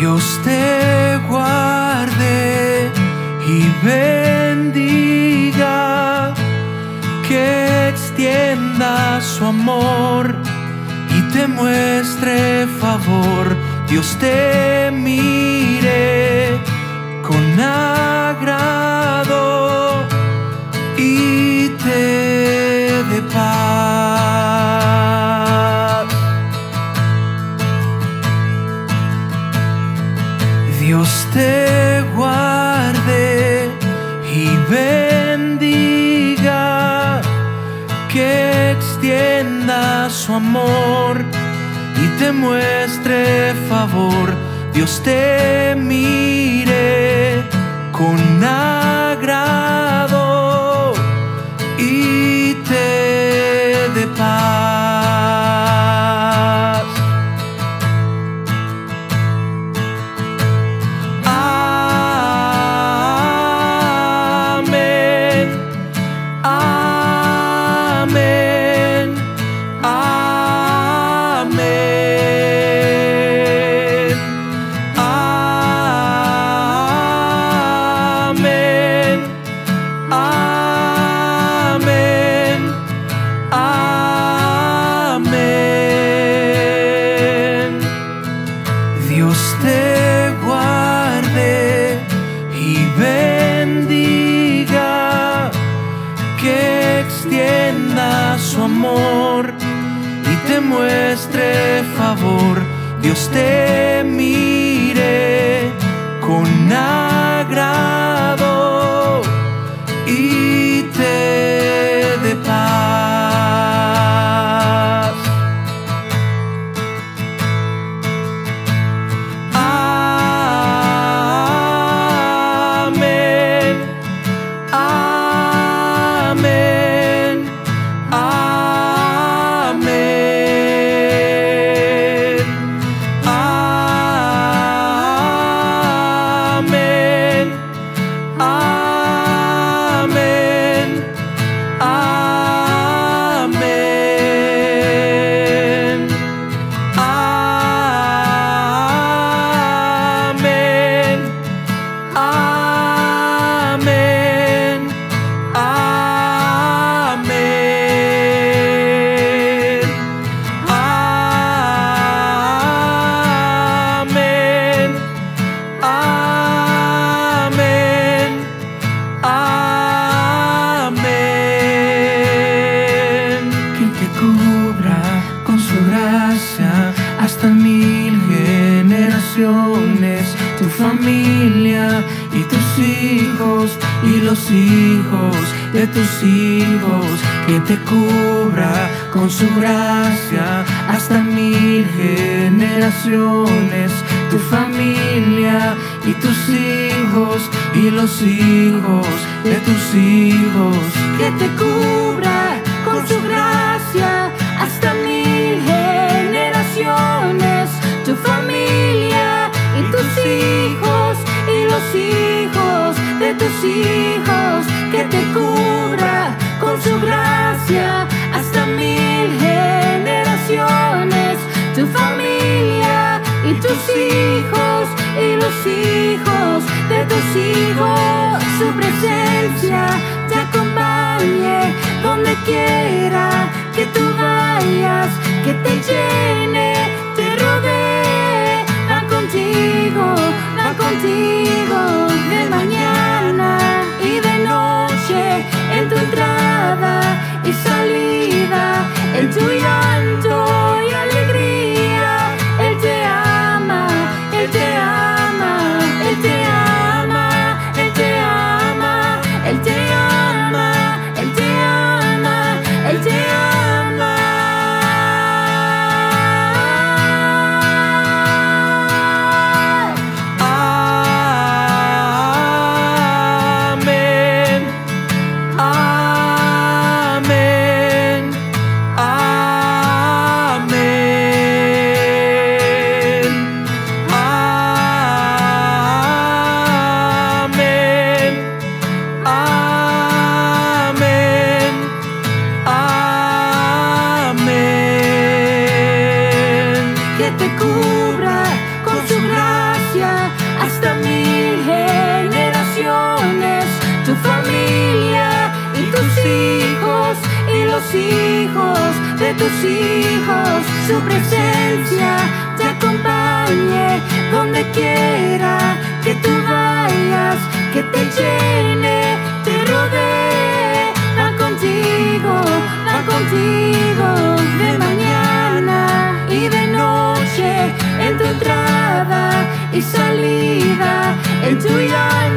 Dios te guarde y bendiga, que extienda su amor y te muestre favor. Dios te mire con agrado y te dé paz. Dios te guarde y bendiga, que extienda su amor y te muestre favor. Dios te mire con agrado y te dé paz. Amén, amén, amén, amén, amén, amén. Dios te guarde y bendiga, que extienda su amor y te muestre favor. Dios te mire con agrado y te dé paz. Amén, amén, amén, amén, amén, amén, amén, amén, amén, amén, amén, amén. Quien te cubra con su gracia hasta 1000 generaciones, tu familia y tus hijos y los hijos de tus hijos. Que te cubra con su gracia hasta 1000 generaciones, tu familia y tus hijos y los hijos de tus hijos. Que te cubra con su gracia hasta 1000 generaciones, tu familia y tus hijos y los hijos de tus hijos. Que te cubra con su gracia hasta 1000 generaciones, tu familia y tus hijos y los hijos de tus hijos. Su presencia te acompañe donde quiera que tú vayas, que te llene, te rodee, va contigo de mañana y de noche, en tu entrada y salida, en tu llanto y alegría. Él te ama, Él te ama, Él te ama, Él te ama, Él te ama, Él te ama, Él te ama. tus hijos, su presencia te acompañe donde quiera que tú vayas, que te llene, te rodee, va contigo de mañana y de noche, en tu entrada y salida, en tu llanto